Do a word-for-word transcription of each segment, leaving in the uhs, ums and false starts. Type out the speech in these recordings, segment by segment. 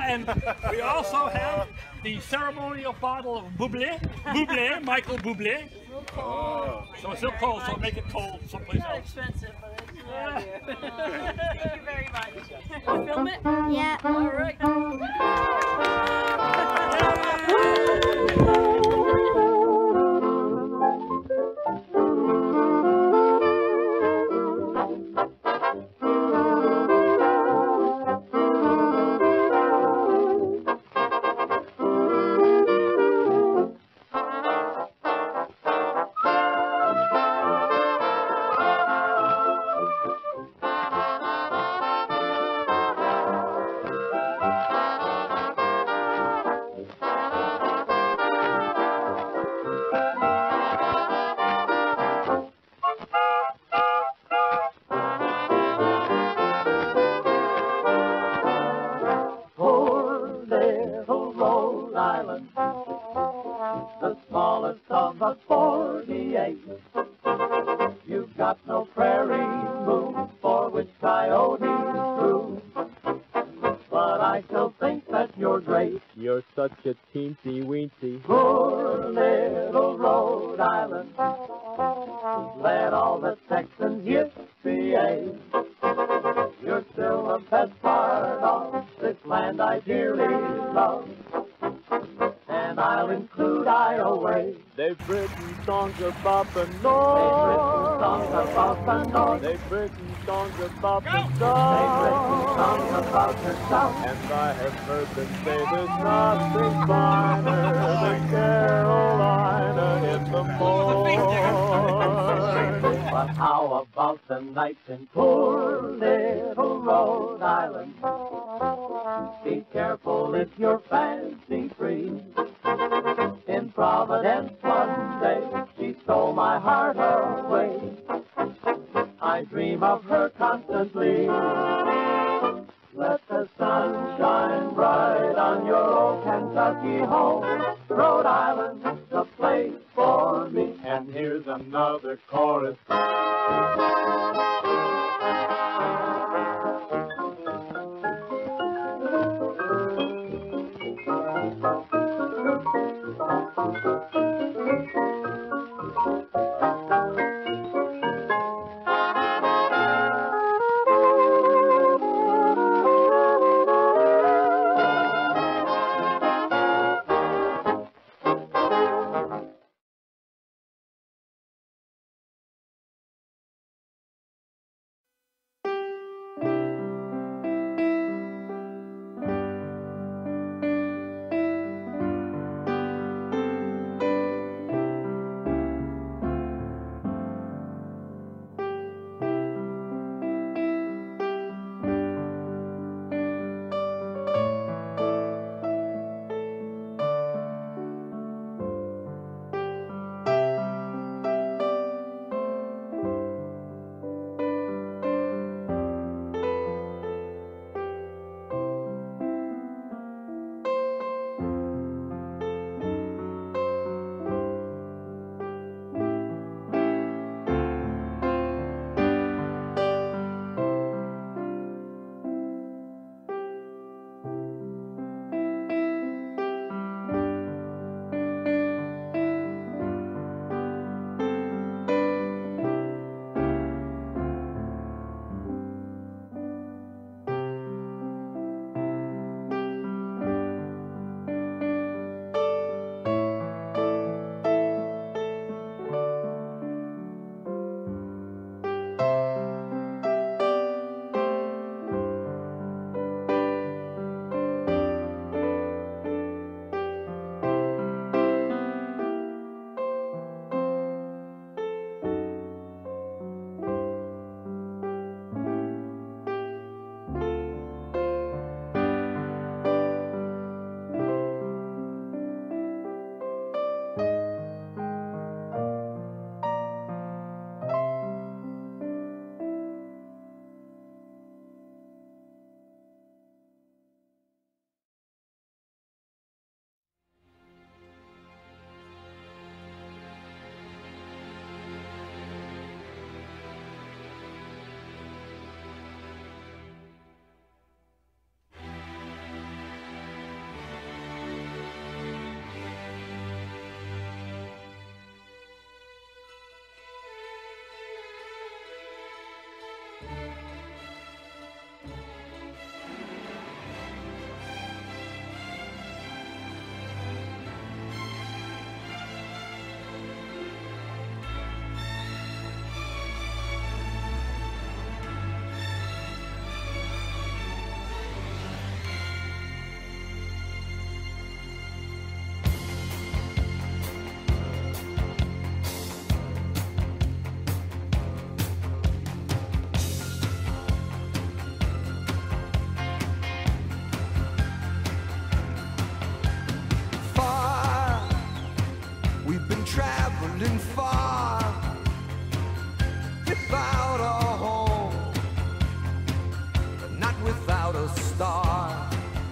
and we also have the ceremonial bottle of Bublé, Bublé, Michael Bublé. Oh. So it's still cold, so make it cold someplace Not else. expensive, but it's a good idea. Thank you very much. Film it? Yeah. All right. The smallest of the forty-eight. You've got no prairie moon for which coyotes room, but I still think that you're great. You're such a teensy-weensy. Poor little Rhode Island, let all the Texans yippee-yay. You're still the best part of this land I dearly love, and I'll include Iowa. They've written songs about the They've North. written songs about the North. They've written songs about the They've South. written songs about the South. And I have heard them say there's nothing finer than Carolina in the morning. But how about the nights in poor little Rhode Island? Be careful if you're fancy free. In Providence one day, she stole my heart away. I dream of her constantly. Let the sun shine bright on your old Kentucky home. Rhode Island, the place for me. And here's another chorus. traveling far without a home, but not without a star.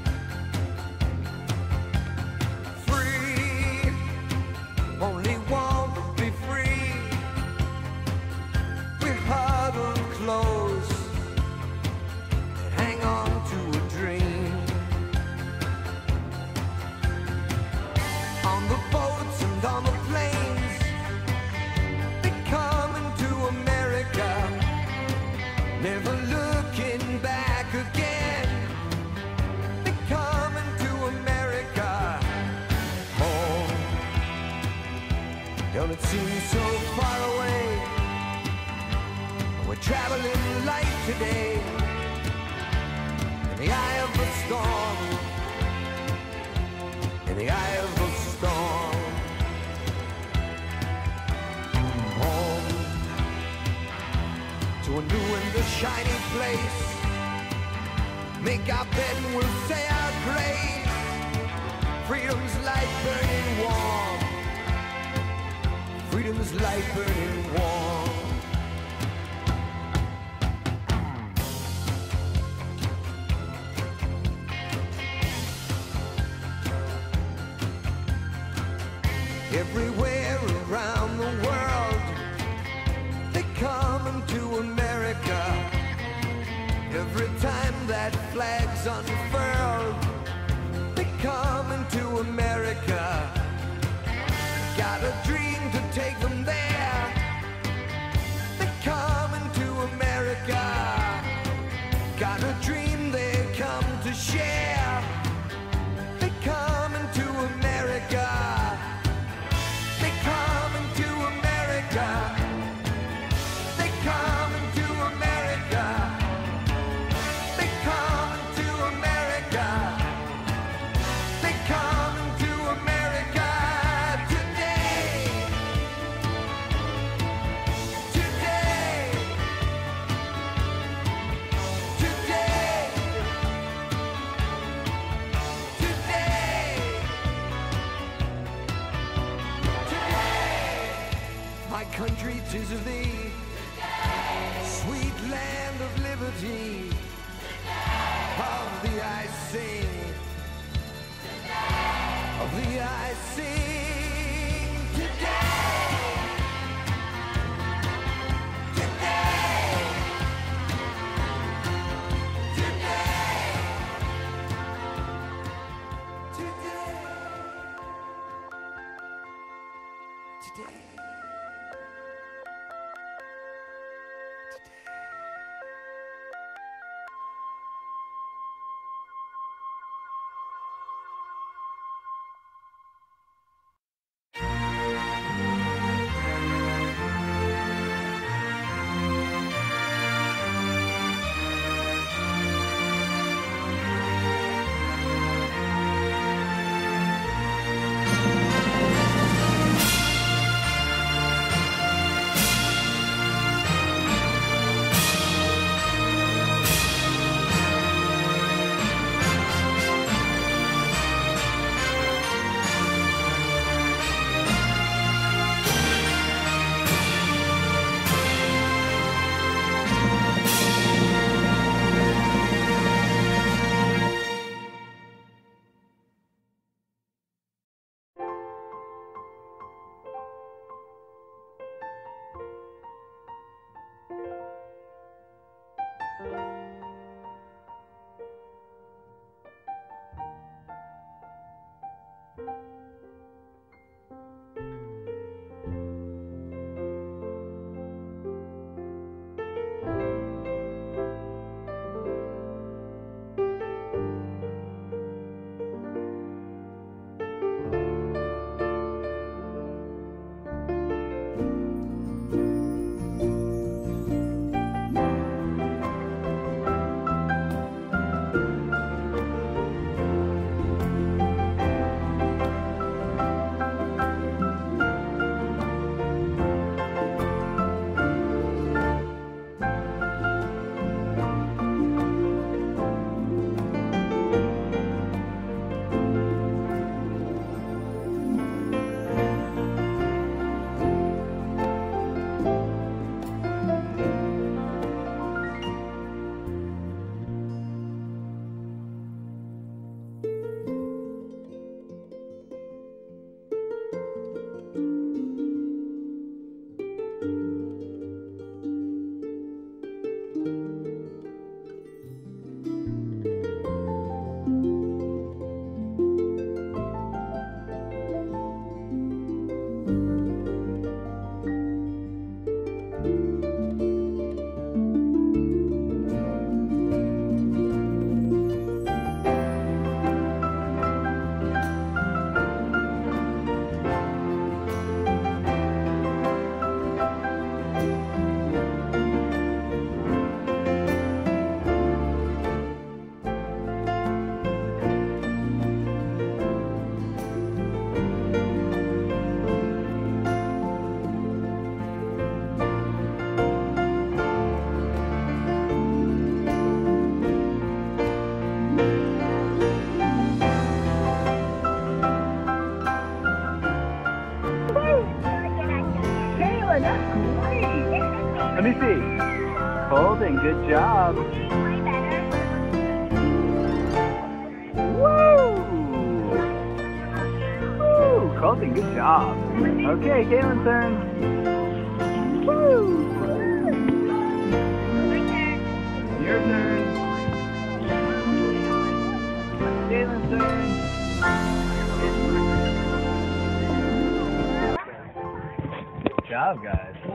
Free, only want to be free. We huddle close and hang on to a dream. On the boats and on the planes, they coming to America, never looking back again. They coming to America, home. Don't it seem so far away? We're traveling light today, in the eye of the storm, in the eye of the storm. Home to a new and a shiny place. Make our bed and we'll say our grace. Freedom's light burning warm. Freedom's light burning warm. Everywhere around the world, they coming to America. Every time that flag's unfurled, they coming to America. Got a dream to take them there. They coming to America. Got a dream they come to share. They coming to America. They coming to America. They coming to America. They coming to America. They coming to America today. Today. Today. Today. My country, 'tis of thee, sweet land of liberty. Of thee I sing, of thee I sing today. Today. Today. Today. Today. Let me see. Colton, good job. Woo! Woo! Colton, good job. Okay, Caitlin's turn. Woo! Your turn. Caitlin's turn. Good job, guys.